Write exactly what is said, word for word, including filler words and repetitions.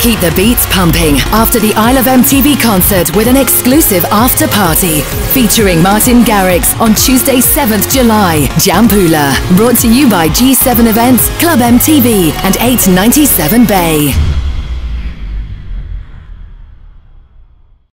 Keep the beats pumping after the Isle of M T V concert with an exclusive after party featuring Martin Garrix on Tuesday seventh July, Gianpula. Brought to you by G seven Events, Club M T V and eight ninety-seven Bay.